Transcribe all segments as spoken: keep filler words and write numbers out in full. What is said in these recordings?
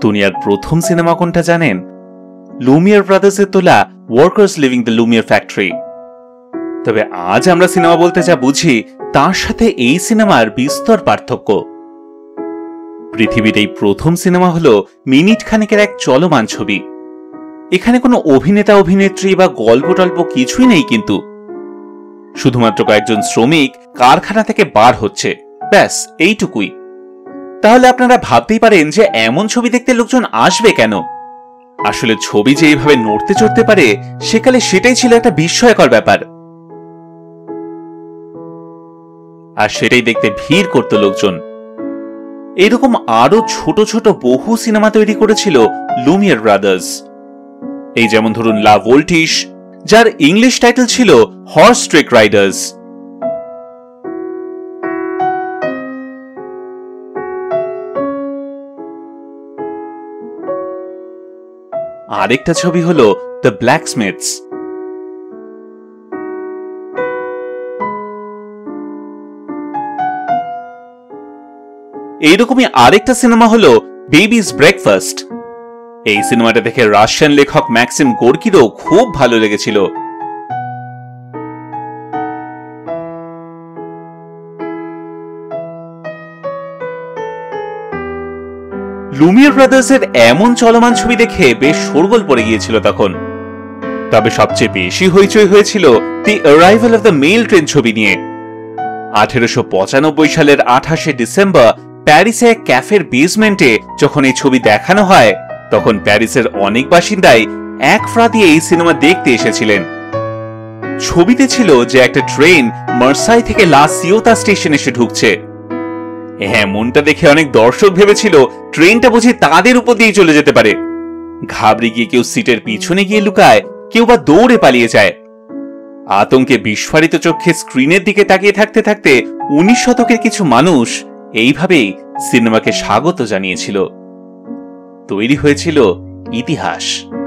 দুনিয়ার প্রথম সিনেমা কোনটা জানেন? লুমিয়ার ব্রাদার্সের তোলা workers leaving the Lumiere factory. তবে আজ আমরা সিনেমা বলতে যা বুঝি তার সাথে এই সিনেমার বিস্তর পার্থক্য। পৃথিবীর এই প্রথম সিনেমা হলো মিনিট খানেকের এক চলমান ছবি। এখানে কোনো অভিনেতা অভিনেত্রী বা গল্প টল্প কিছুই নেই, কিন্তু শুধুমাত্র কয়েকজন শ্রমিক কারখানা থেকে বার হচ্ছে, ব্যাস এইটুকুই। তাহলে আপনারা ভাবতেই পারেন যে এমন ছবি দেখতে লোকজন আসবে কেন। আসলে ছবি যে এইভাবে নড়তে চড়তে পারে সেকালে সেটাই ছিল একটা বিস্ময়কর ব্যাপার, আর সেটাই দেখতে ভিড় করত লোকজন। এরকম আরো ছোট ছোট বহু সিনেমা তৈরি করেছিল লুমিয়ার ব্রাদার্স। এই যেমন ধরুন লা ভোল্টিশ, যার ইংলিশ টাইটেল ছিল হর্স ট্রেক রাইডার্স। আরেকটা ছবি হলো দ্য ব্ল্যাকস্মিথস। এইরকমই আরেকটা সিনেমা হলো বেবিজ ব্রেকফাস্ট। এই সিনেমাটা দেখে রাশিয়ান লেখক ম্যাক্সিম গোর্কিরও খুব ভালো লেগেছিল। লুমিয়ার ব্রাদার্সের এমন চলমান ছবি দেখে বেশ শোরগোল পড়ে গিয়েছিল তখন। তবে সবচেয়ে বেশি হইচই হয়েছিল the arrival of the mail train ছবি নিয়ে। আঠেরোশো পঁচানব্বই সালের আঠাশে ডিসেম্বর প্যারিসে এক ক্যাফের বেসমেন্টে যখন এই ছবি দেখানো হয়, তখন প্যারিসের অনেক বাসিন্দাই এক ফ্রা দিয়ে এই সিনেমা দেখতে এসেছিলেন। ছবিতে ছিল যে একটা ট্রেন মার্সাই থেকে লা সিওতা স্টেশন এসে ঢুকছে। হ্যাঁ, মনটা দেখে অনেক দর্শক ভেবেছিল ট্রেনটা বুঝি তাদের উপর দিয়ে চলে যেতে পারে। ঘাবড়ে গিয়ে কেউ সিটের পিছনে গিয়ে লুকায়, কেউ বা দৌড়ে পালিয়ে যায়। আতঙ্কে বিস্ফারিত চোখে স্ক্রিনের দিকে তাকিয়ে থাকতে থাকতে উনিশ শতকের কিছু মানুষ এইভাবেই সিনেমাকে স্বাগত জানিয়েছিল। তৈরি হয়েছিল ইতিহাস।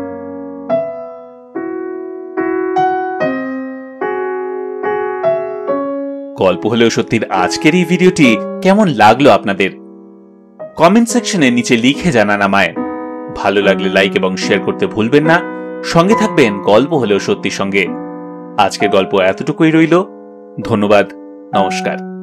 গল্প হলেও সত্যির আজকের এই ভিডিওটি কেমন লাগলো আপনাদের? কমেন্ট সেকশনে নিচে লিখে জানান আমায়। ভালো লাগলে লাইক এবং শেয়ার করতে ভুলবেন না। সঙ্গে থাকবেন গল্প হলেও সত্যির সঙ্গে। আজকের গল্প এতটুকুই রইল। ধন্যবাদ, নমস্কার।